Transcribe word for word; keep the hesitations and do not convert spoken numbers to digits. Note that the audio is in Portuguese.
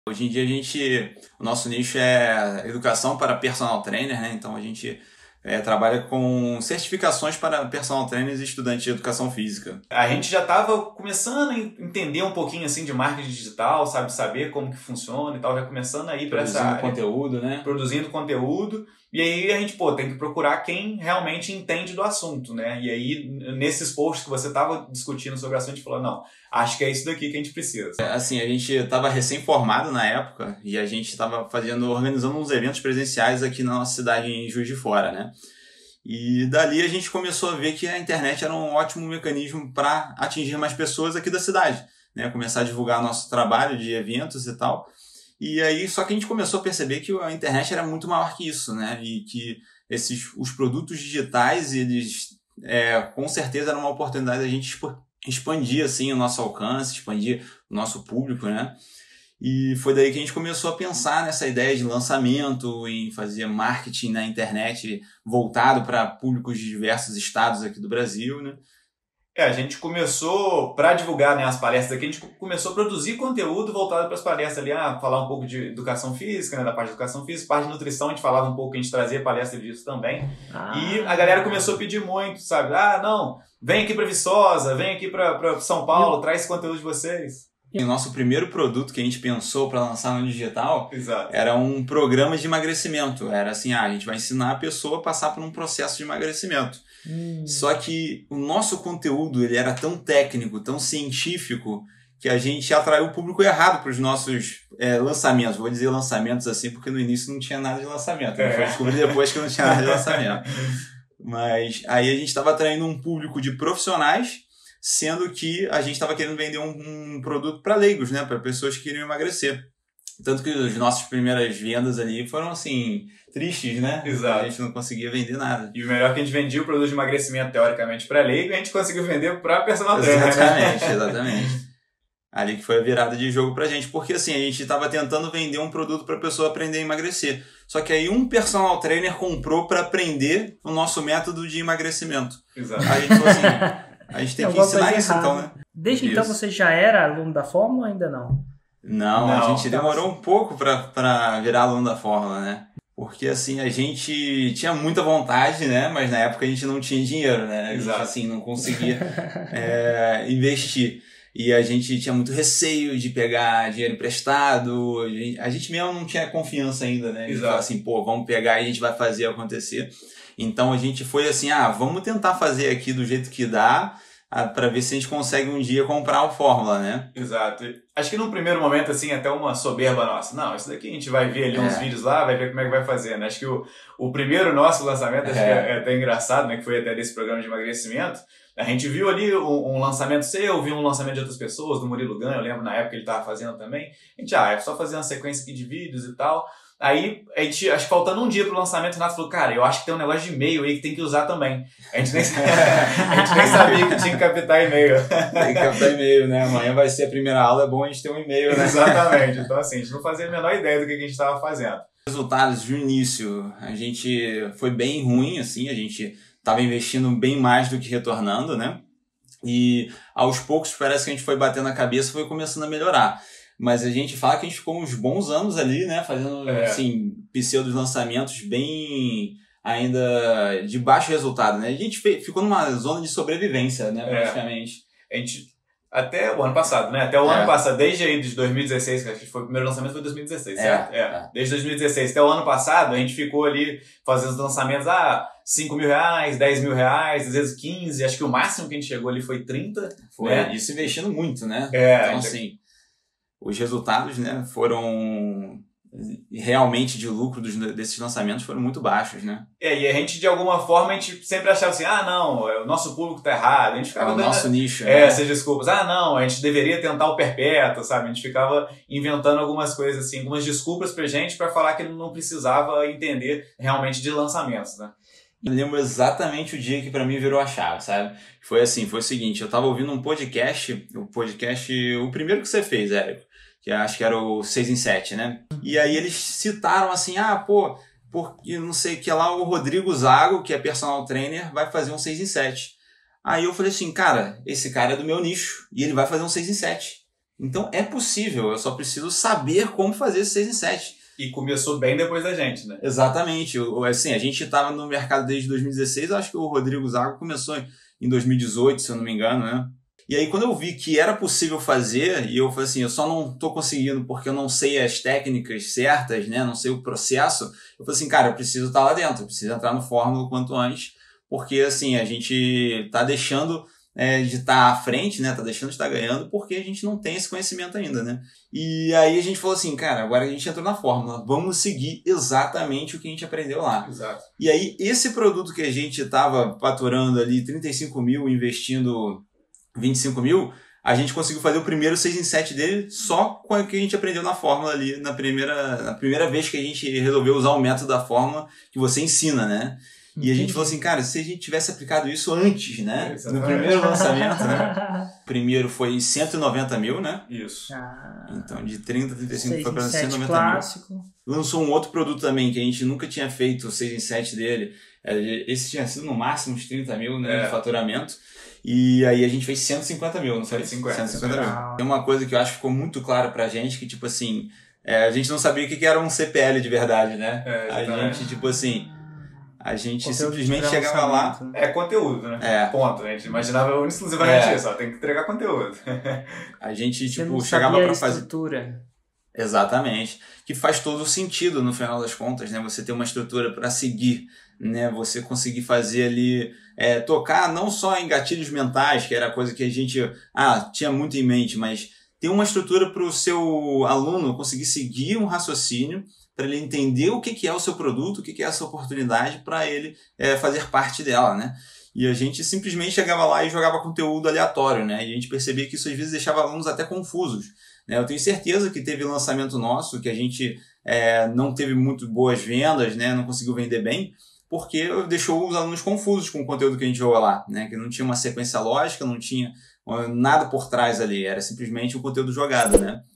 Hoje em dia a gente, o nosso nicho é educação para personal trainer, né? Então a gente é, trabalha com certificações para personal trainers e estudantes de educação física. A gente já estava começando a entender um pouquinho assim de marketing digital, sabe, saber como que funciona e tal, já começando a ir para essa área. Produzindo conteúdo, né? Produzindo conteúdo. E aí a gente, pô, tem que procurar quem realmente entende do assunto, né? E aí, nesses posts que você estava discutindo sobre o assunto, a gente falou, não, acho que é isso daqui que a gente precisa. É, assim, a gente estava recém-formado na época e a gente estava fazendo, organizando uns eventos presenciais aqui na nossa cidade, em Juiz de Fora, né? E dali a gente começou a ver que a internet era um ótimo mecanismo para atingir mais pessoas aqui da cidade, né? Começar a divulgar nosso trabalho de eventos e tal. E aí, só que a gente começou a perceber que a internet era muito maior que isso, né? E que esses, os produtos digitais, eles, é, com certeza, eram uma oportunidade da gente expandir, assim, o nosso alcance, expandir o nosso público, né? E foi daí que a gente começou a pensar nessa ideia de lançamento, em fazer marketing na internet voltado para públicos de diversos estados aqui do Brasil, né? É, a gente começou, para divulgar, né, as palestras aqui, a gente começou a produzir conteúdo voltado para as palestras ali, ah, falar um pouco de educação física, né, da parte de educação física, parte de nutrição, a gente falava um pouco, a gente trazia palestra disso também. Ah. E a galera começou a pedir muito, sabe? Ah, não, vem aqui para Viçosa, vem aqui para São Paulo, e... traz esse conteúdo de vocês. E o nosso primeiro produto que a gente pensou para lançar no digital Exato. Era um programa de emagrecimento. Era assim, ah, a gente vai ensinar a pessoa a passar por um processo de emagrecimento. Hum. Só que o nosso conteúdo ele era tão técnico, tão científico, que a gente atraiu o público errado para os nossos é, lançamentos. Vou dizer lançamentos assim, porque no início não tinha nada de lançamento. É. Foi descobrir depois que não tinha nada de lançamento. Mas aí a gente estava atraindo um público de profissionais, sendo que a gente estava querendo vender um, um produto para leigos, né? Para pessoas que queriam emagrecer. Tanto que as nossas primeiras vendas ali foram, assim, tristes, né? Exato. A gente não conseguia vender nada. E o melhor é que a gente vendia o produto de emagrecimento, teoricamente, para leigo, e a gente conseguiu vender para personal trainer. Exatamente, exatamente. Ali que foi a virada de jogo pra gente. Porque, assim, a gente estava tentando vender um produto para a pessoa aprender a emagrecer. Só que aí um personal trainer comprou para aprender o nosso método de emagrecimento. Exato. Aí a gente falou assim... A gente tem que ensinar isso, então, né? Desde isso. Então você já era aluno da Fórmula ou ainda não? Não, não a gente demorou um pouco para virar aluno da Fórmula, né? Porque, assim, a gente tinha muita vontade, né? Mas na época a gente não tinha dinheiro, né? A gente, Exato. assim, não conseguia é, investir. E a gente tinha muito receio de pegar dinheiro emprestado. A gente, a gente mesmo não tinha confiança ainda, né? A gente falava assim, pô, vamos pegar e a gente vai fazer acontecer. Então a gente foi assim, ah, vamos tentar fazer aqui do jeito que dá, para ver se a gente consegue um dia comprar o Fórmula, né? Exato. Acho que num primeiro momento, assim, até uma soberba nossa. Não, isso daqui a gente vai ver ali é. uns vídeos lá, vai ver como é que vai fazer, né? Acho que o, o primeiro nosso lançamento, acho é. que é até engraçado, né? Que foi até desse programa de emagrecimento. A gente viu ali um, um lançamento seu, viu um lançamento de outras pessoas, do Murilo Gun, eu lembro na época que ele estava fazendo também. A gente, ah, é só fazer uma sequência aqui de vídeos e tal. Aí, a gente, acho que faltando um dia pro lançamento, o Renato falou, cara, eu acho que tem um negócio de e-mail aí que tem que usar também. A gente nem, a gente nem sabia que tinha que captar e-mail. Tem que captar e-mail, né? Amanhã vai ser a primeira aula, é bom a gente ter um e-mail, né? Exatamente. Então, assim, a gente não fazia a menor ideia do que a gente estava fazendo. Resultados do início, a gente foi bem ruim, assim, a gente estava investindo bem mais do que retornando, né? E aos poucos parece que a gente foi batendo a cabeça e foi começando a melhorar. Mas a gente fala que a gente ficou uns bons anos ali, né? Fazendo, é. assim, pseudos lançamentos bem ainda de baixo resultado, né? A gente ficou numa zona de sobrevivência, né? Praticamente. É. A gente, até o ano passado, né? Até o é. ano passado, desde aí de dois mil e dezesseis, que acho que foi o primeiro lançamento, foi dois mil e dezesseis, é. certo? É. Desde dois mil e dezesseis até o ano passado, a gente ficou ali fazendo os lançamentos, ah, cinco mil reais, dez mil reais, às vezes quinze, acho que o máximo que a gente chegou ali foi trinta. Foi, né? Isso investindo muito, né? É. Então, assim... Os resultados, né, foram realmente de lucro dos, desses lançamentos foram muito baixos, né? É, e a gente, de alguma forma, a gente sempre achava assim, ah, não, o nosso público tá errado. A gente ficava é o dando nosso nicho. É, né? essas desculpas. Ah, não, a gente deveria tentar o perpétuo, sabe? A gente ficava inventando algumas coisas assim, algumas desculpas pra gente pra falar que não precisava entender realmente de lançamentos, né? Eu lembro exatamente o dia que pra mim virou a chave, sabe? Foi assim, foi o seguinte, eu tava ouvindo um podcast, o podcast, o primeiro que você fez, Érico, que acho que era o seis em sete, né? E aí eles citaram assim, ah, pô, porque não sei que lá o Rodrigo Zago, que é personal trainer, vai fazer um seis em sete. Aí eu falei assim, cara, esse cara é do meu nicho e ele vai fazer um seis em sete. Então é possível, eu só preciso saber como fazer esse seis em sete. E começou bem depois da gente, né? Exatamente. Assim, a gente estava no mercado desde dois mil e dezesseis, eu acho que o Rodrigo Zago começou em dois mil e dezoito, se eu não me engano, né? E aí quando eu vi que era possível fazer, e eu falei assim, eu só não estou conseguindo porque eu não sei as técnicas certas, né? Não sei o processo, eu falei assim, cara, eu preciso estar lá dentro, eu preciso entrar no Fórmula o quanto antes, porque assim, a gente está deixando é, de estar à frente, né? Tá deixando de estar ganhando porque a gente não tem esse conhecimento ainda, né? E aí a gente falou assim, cara, agora a gente entrou na Fórmula, vamos seguir exatamente o que a gente aprendeu lá. Exato. E aí esse produto que a gente estava faturando ali trinta e cinco mil, investindo vinte e cinco mil, a gente conseguiu fazer o primeiro seis em sete dele só com o que a gente aprendeu na Fórmula ali, na primeira, na primeira vez que a gente resolveu usar o método da Fórmula que você ensina, né? E a gente falou assim, cara, se a gente tivesse aplicado isso antes, né? É, no primeiro lançamento, né? O primeiro foi cento e noventa mil, né? Isso. Ah, então, de trinta, trinta e cinco foi para cento e noventa clássico. mil. Lançou um outro produto também, que a gente nunca tinha feito o seis em sete dele. Esse tinha sido no máximo uns trinta mil, né? É. De faturamento. E aí a gente fez cento e cinquenta mil, não foi? cento e cinquenta. cento e cinquenta mil. Tem uma coisa que eu acho que ficou muito clara pra gente, que tipo assim, é, a gente não sabia o que era um C P L de verdade, né? É, a gente, tipo assim... A gente conteúdo simplesmente chegava lá... É conteúdo, né? É. Ponto. A gente imaginava exclusivamente é. isso, ó, tem que entregar conteúdo. A gente, Você tipo, não chegava sabia pra a fazer... estrutura. Exatamente. Que faz todo o sentido, no final das contas, né? Você ter uma estrutura para seguir, né? Você conseguir fazer ali... É, tocar não só em gatilhos mentais, que era a coisa que a gente ah, tinha muito em mente, mas ter uma estrutura para o seu aluno conseguir seguir um raciocínio, para ele entender o que é o seu produto, o que é essa oportunidade, para ele é, fazer parte dela, né? E a gente simplesmente chegava lá e jogava conteúdo aleatório, né? E a gente percebia que isso às vezes deixava alunos até confusos, né? Eu tenho certeza que teve lançamento nosso, que a gente é, não teve muito boas vendas, né? Não conseguiu vender bem, porque deixou os alunos confusos com o conteúdo que a gente jogou lá, né? Que não tinha uma sequência lógica, não tinha nada por trás ali, era simplesmente um conteúdo jogado, né?